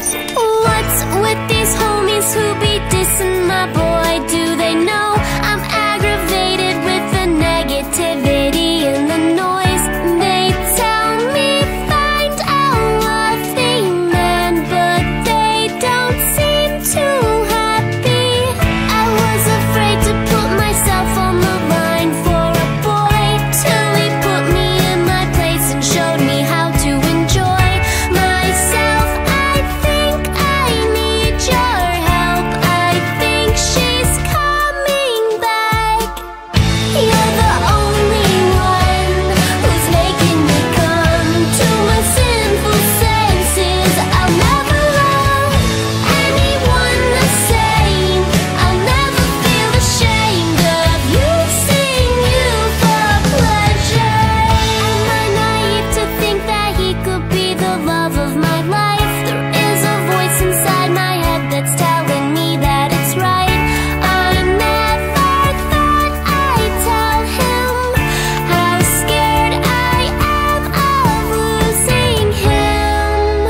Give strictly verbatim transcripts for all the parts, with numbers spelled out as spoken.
What's with these homies who be dissing my boy? Do they know I'm aggravated with the negativity and the noise? They tell me find a wealthy man, but they don't seem too happy. I was afraid to put myself on the line for a boy, till he put me in my place and showed me how to enjoy myself. I think I need your help. I think she's coming back. You're the only one who's making me come to my sinful senses. I'll never love anyone the same. I'll never feel ashamed of using you for pleasure. Am I naive to think that he could be the love of my life? There is a voice inside my head that's telling me that it's right. I never thought I'd tell him how scared I am of losing him.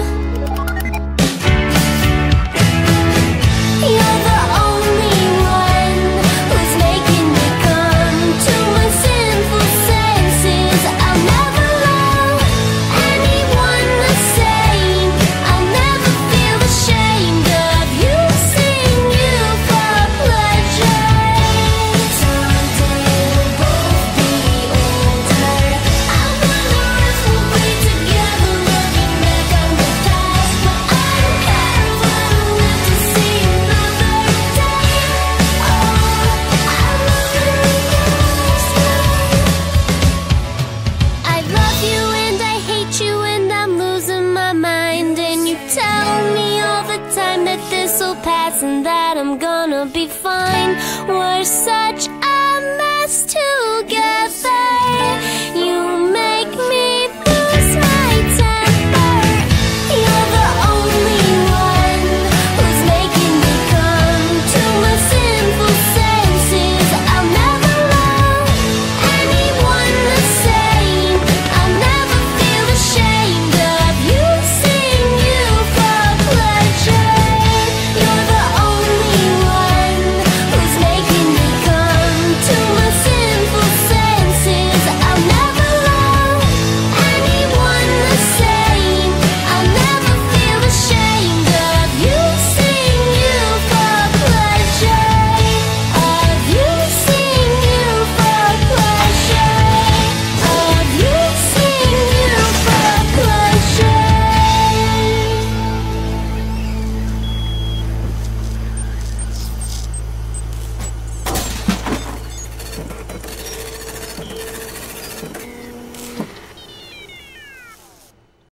You're the only one who's making me come to my sinful senses. I'll never love anyone the same. I'll never feel ashamed of using you for pleasure. Someday we'll both be older. I wonder if we'll be together looking back on the past. But I don't care if I don't live to see another day. Oh, I love you I love you and I hate you and I'm losing my mind. And you tell me all the time that this'll pass and that I'm gonna be fine. We're such